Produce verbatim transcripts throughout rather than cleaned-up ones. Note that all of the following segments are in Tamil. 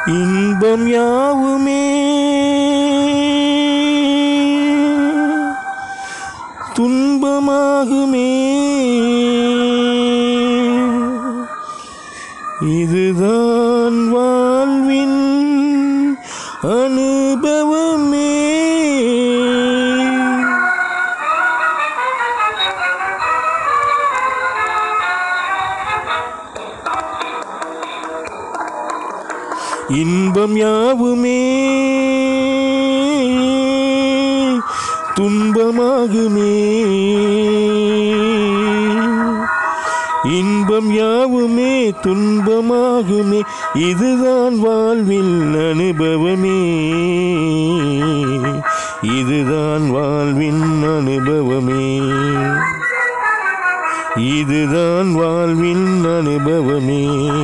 இன்பம் யாவுமே துன்பமாகுமே, இதுதான் வாழ்வின் அனுபவமே. இன்பம் யாவுமே துன்பமாகுமே, இன்பம் யாவுமே துன்பமாகுமே, இதுதான் வாழ்வில் அனுபவமே, இதுதான் வாழ்வின் அனுபவமே, இதுதான் வாழ்வின் அனுபவமே.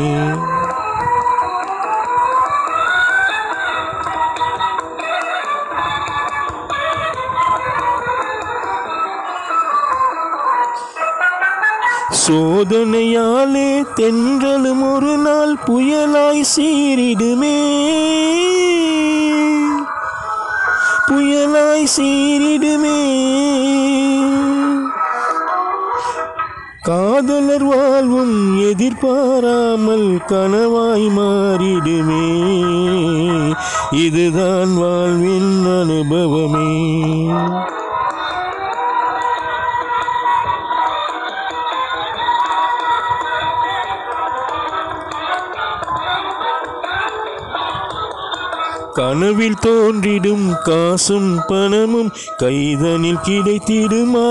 சோதனையாலே தென்றலும் ஒரு நாள் புயலாய் சீரிடுமே, புயலாய் சீரிடுமே, காதலர் வாழ்வும் எதிர்பாராமல் கனவாய் மாறிடுமே, இதுதான் வாழ்வின் அனுபவமே. கனவில் தோன்றிடும் காசும் பணமும் கைதனில் கிடைத்திடுமா,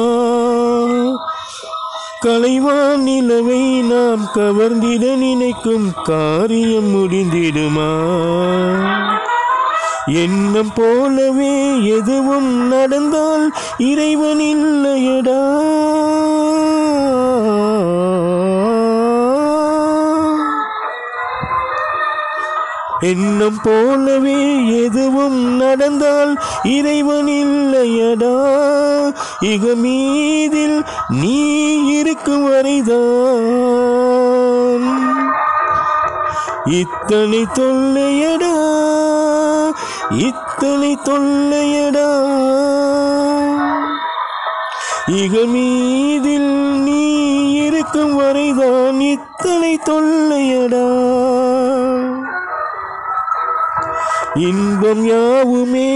கலைவான் நிலவை நாம் கவர்ந்திட நினைக்கும் காரியம் முடிந்திடுமா, எண்ணம் போலவே எதுவும் நடந்தால் இறைவன் இல்லையடா, எண்ணம் போலவே எதுவும் நடந்தால் இறைவன் இல்லையடா, இகமீதில் நீ இருக்கும் வரைதான் இத்தனை தொல்லையடா, இத்தனை தொல்லையடா, இகமீதில் நீ இருக்கும் வரைதான் இத்தனை தொல்லையடா. இன்பம் யாவுமே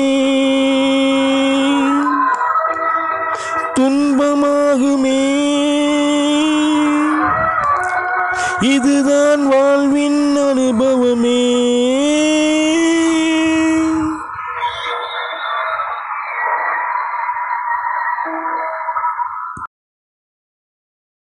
துன்பமாகுமே, இதுதான் வாழ்வின் அனுபவமே.